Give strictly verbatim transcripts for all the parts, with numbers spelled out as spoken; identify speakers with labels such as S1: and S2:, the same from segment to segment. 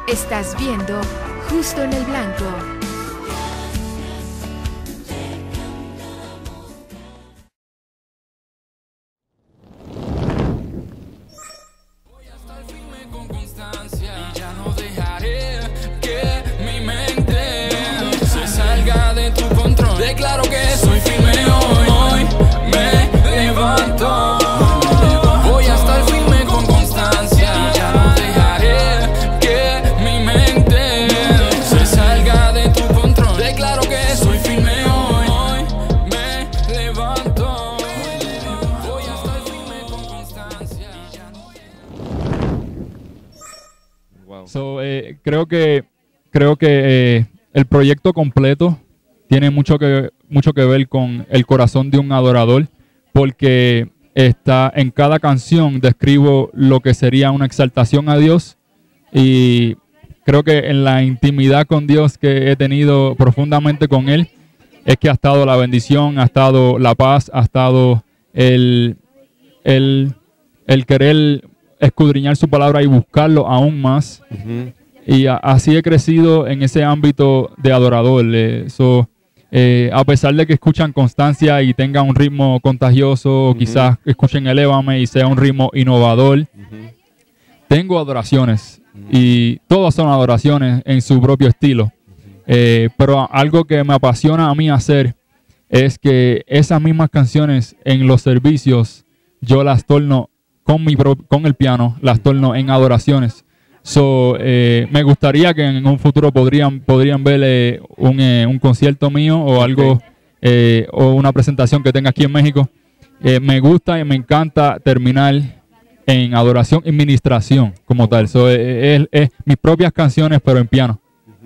S1: Estás viendo Justo en el Blanco.
S2: Voy a estar firme con constancia y ya no dejaré que mi mente se salga de tu control. Declaro que soy firme hoy, hoy me levanto. Voy a estar firme con constancia y ya no dejaré que mi mente se salga de tu control. Declaro que soy firme hoy, hoy me levanto. Voy a estar firme con constancia y ya no.
S3: Wow.
S4: So, eh, creo que, creo que eh, el proyecto completo tiene mucho que, mucho que ver con el corazón de un adorador, porque está en cada canción describo lo que sería una exaltación a Dios, y creo que en la intimidad con Dios que he tenido profundamente con Él es que ha estado la bendición, ha estado la paz, ha estado el, el, el querer escudriñar su palabra y buscarlo aún más.
S3: Ujú.
S4: Y a- así he crecido en ese ámbito de adorador. eh, so, eh, a pesar de que escuchan constancia y tenga un ritmo contagioso, o
S3: Ujú.
S4: quizás escuchen Elévame y sea un ritmo innovador,
S3: Ujú.
S4: tengo adoraciones
S3: Ujú.
S4: y todas son adoraciones en su propio estilo. Eh, pero algo que me apasiona a mí hacer es que esas mismas canciones en los servicios yo las torno con, mi pro- con el piano, las torno en adoraciones. So, eh, me gustaría que en un futuro podrían, podrían ver eh, un, eh, un concierto mío o algo,
S3: Ok.
S4: eh, o una presentación que tenga aquí en México. Eh, me gusta y me encanta terminar en adoración y ministración como tal. So, eh, es, es mis propias canciones, pero en piano.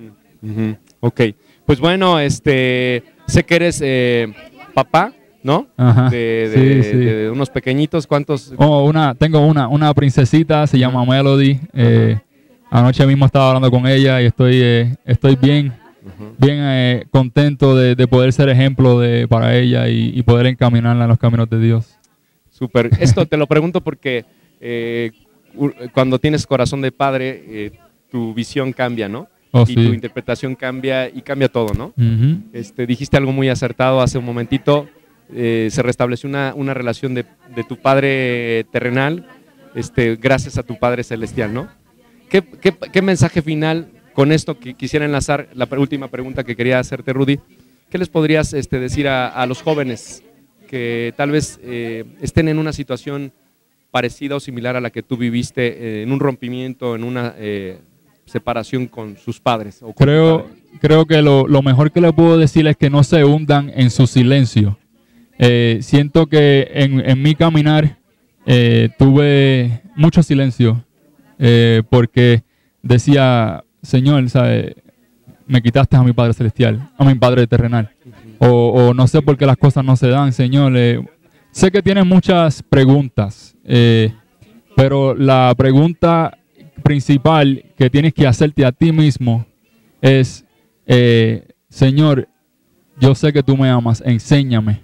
S3: Ujú. Ok, pues bueno, este, sé que eres eh, papá, ¿no?
S4: Ajá.
S3: De, de-
S4: Sí, sí.
S3: de unos pequeñitos, ¿cuántos?
S4: Oh, una, tengo una, una princesita, se llama Melody. Eh, anoche mismo estaba hablando con ella y estoy, eh, estoy bien,
S3: Ujú.
S4: bien eh, contento de, de poder ser ejemplo de, para ella y, y poder encaminarla en los caminos de Dios.
S3: Súper. Esto te lo pregunto porque eh, u- cuando tienes corazón de padre, eh, tu visión cambia, ¿no?
S4: Oh,
S3: y tu
S4: sí.
S3: interpretación cambia y cambia todo, ¿no?
S4: Ujú.
S3: Este, dijiste algo muy acertado hace un momentito. eh, se restableció una, una relación de, de tu padre terrenal, este, gracias a tu padre celestial, ¿no? ¿Qué, qué, qué mensaje final con esto que quisiera enlazar? La pre- última pregunta que quería hacerte, Rudy. ¿Qué les podrías este, decir a, a los jóvenes que tal vez eh, estén en una situación parecida o similar a la que tú viviste, eh, en un rompimiento, en una eh, separación con sus padres? O con tu
S4: Creo,
S3: padre?
S4: creo que lo, lo mejor que le puedo decir es que no se hundan en su silencio. Eh, siento que en, en mi caminar eh, tuve mucho silencio, eh, porque decía, Señor, ¿sabe? Me quitaste a mi Padre Celestial, a mi Padre terrenal. O, o no sé por qué las cosas no se dan, Señor. Eh, sé que tienes muchas preguntas, eh, pero la pregunta principal que tienes que hacerte a ti mismo es, eh, Señor, yo sé que tú me amas, enséñame.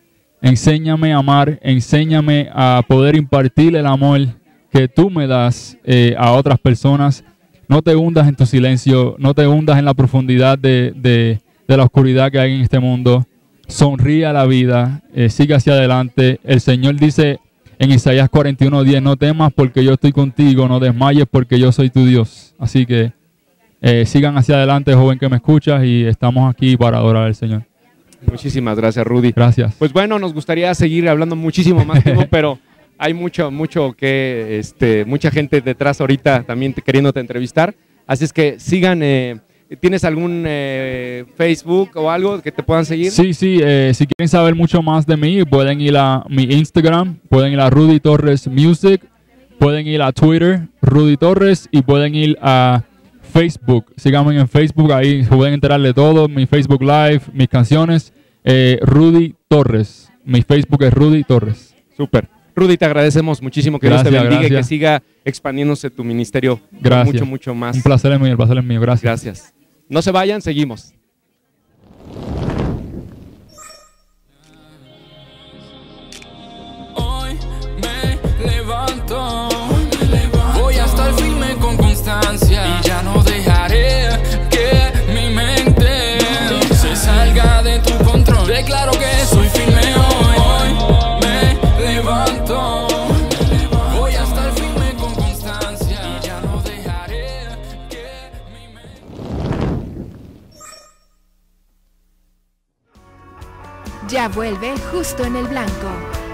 S4: Enséñame a amar, enséñame a poder impartir el amor que tú me das eh, a otras personas. No te hundas en tu silencio, no te hundas en la profundidad de, de- de la oscuridad que hay en este mundo. Sonríe a la vida, eh, sigue hacia adelante. El Señor dice en Isaías cuarenta y uno diez, no temas porque yo estoy contigo, no desmayes porque yo soy tu Dios. Así que eh, sigan hacia adelante, joven que me escuchas, y estamos aquí para adorar al Señor.
S3: Muchísimas gracias, Rudy.
S4: Gracias.
S3: Pues bueno, nos gustaría seguir hablando muchísimo más tiempo, pero hay mucho, mucho que, este, mucha gente detrás ahorita también te- queriéndote entrevistar. Así es que sigan. eh, ¿Tienes algún eh, Facebook o algo que te puedan seguir?
S4: Sí, sí, eh, si quieren saber mucho más de mí, pueden ir a mi Instagram, pueden ir a Rudy Torres Music, pueden ir a Twitter, Rudy Torres, y pueden ir a Facebook. Síganme en Facebook, ahí pueden enterar de todo, mi Facebook Live, mis canciones, eh, Rudy Torres. Mi Facebook es Rudy Torres.
S3: Súper. Rudy, te agradecemos muchísimo, que Dios te
S4: Gracias,
S3: bendiga y que
S4: gracias.
S3: siga expandiéndose tu ministerio
S4: Gracias.
S3: mucho, mucho más.
S4: Un placer es mío, el placer es mío. Gracias.
S3: Gracias. No se vayan, seguimos.
S2: Hoy me levanto, voy a estar firme con constancia y ya no
S1: Ya vuelve Justo en el Blanco.